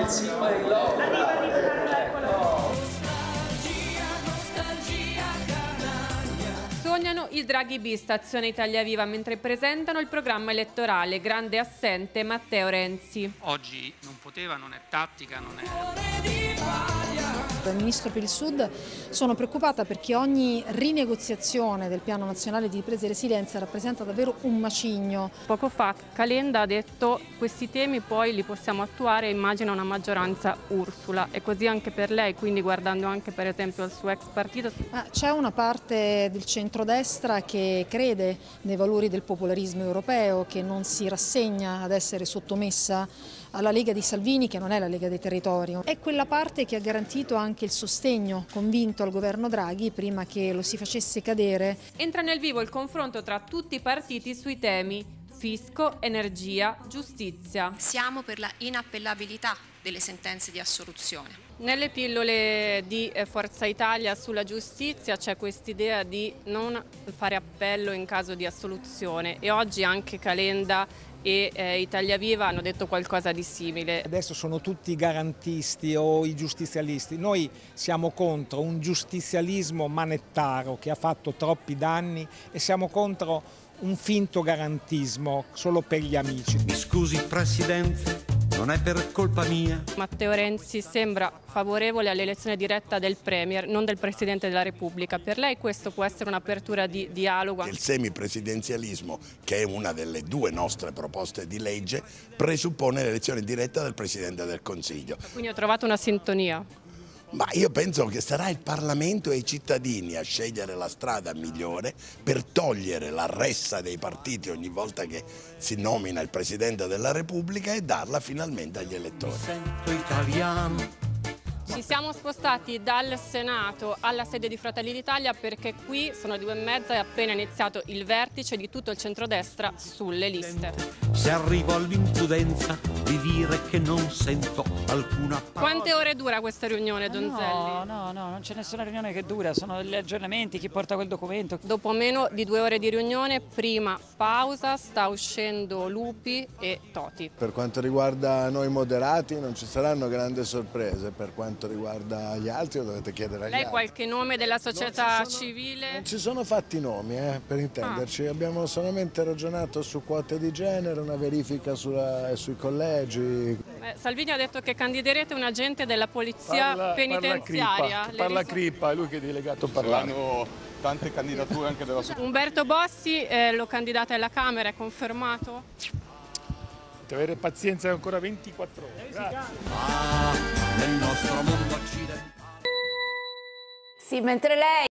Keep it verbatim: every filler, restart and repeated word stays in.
pezzi, poi il logo. Arriva, arriva, sognano il Draghi bis, stazione Italia Viva, mentre presentano il programma elettorale. Grande assente Matteo Renzi. Oggi non poteva, non è tattica, non è... Il Ministro per il Sud, sono preoccupata perché ogni rinegoziazione del Piano Nazionale di Ripresa e Resilienza rappresenta davvero un macigno. Poco fa Calenda ha detto questi temi poi li possiamo attuare, immagina una maggioranza Ursula, e così anche per lei, quindi guardando anche per esempio al suo ex partito. C'è una parte del centrodestra che crede nei valori del popolarismo europeo, che non si rassegna ad essere sottomessa alla Lega di Salvini, che non è la Lega dei Territori. È quella parte che ha garantito anche il sostegno convinto al governo Draghi prima che lo si facesse cadere. Entra nel vivo il confronto tra tutti i partiti sui temi fisco, energia, giustizia. Siamo per la inappellabilità delle sentenze di assoluzione. Nelle pillole di Forza Italia sulla giustizia c'è quest'idea di non fare appello in caso di assoluzione, e oggi anche Calenda e eh, Italia Viva hanno detto qualcosa di simile. Adesso sono tutti garantisti o i giustizialisti. Noi siamo contro un giustizialismo manettaro che ha fatto troppi danni e siamo contro un finto garantismo solo per gli amici. Mi scusi Presidente, non è per colpa mia. Matteo Renzi sembra favorevole all'elezione diretta del Premier, non del Presidente della Repubblica. Per lei questo può essere un'apertura di dialogo? Il semipresidenzialismo, che è una delle due nostre proposte di legge, presuppone l'elezione diretta del Presidente del Consiglio. Quindi ho trovato una sintonia. Ma io penso che sarà il Parlamento e i cittadini a scegliere la strada migliore per togliere la ressa dei partiti ogni volta che si nomina il Presidente della Repubblica e darla finalmente agli elettori. Sento italiano. Ci siamo spostati dal Senato alla sede di Fratelli d'Italia perché qui sono le due e mezza e è appena iniziato il vertice di tutto il centrodestra sulle liste. Se arrivo all'impudenza di dire che non sento alcuna parola. Quante ore dura questa riunione, Donzelli? No, no, no, non c'è nessuna riunione che dura, sono degli aggiornamenti, chi porta quel documento. Dopo meno di due ore di riunione, prima pausa, sta uscendo Lupi e Toti. Per quanto riguarda noi moderati non ci saranno grandi sorprese, per quanto riguarda gli altri lo dovete chiedere agli Lei altri. qualche nome della società non sono, civile? Non ci sono fatti nomi, eh, per intenderci, ah. Abbiamo solamente ragionato su quote di genere, una verifica sulla, sui collegi. Eh, Salvini ha detto che candiderete un agente della polizia parla, penitenziaria. Parla, Crippa, parla Crippa, è lui che è delegato parlare. Hanno tante candidature anche della società. Umberto Bossi eh, lo candidate alla Camera, è confermato? Deve avere pazienza ancora ventiquattro ore. Grazie. Ah, nel nostro mondo occidentale. Sì, mentre lei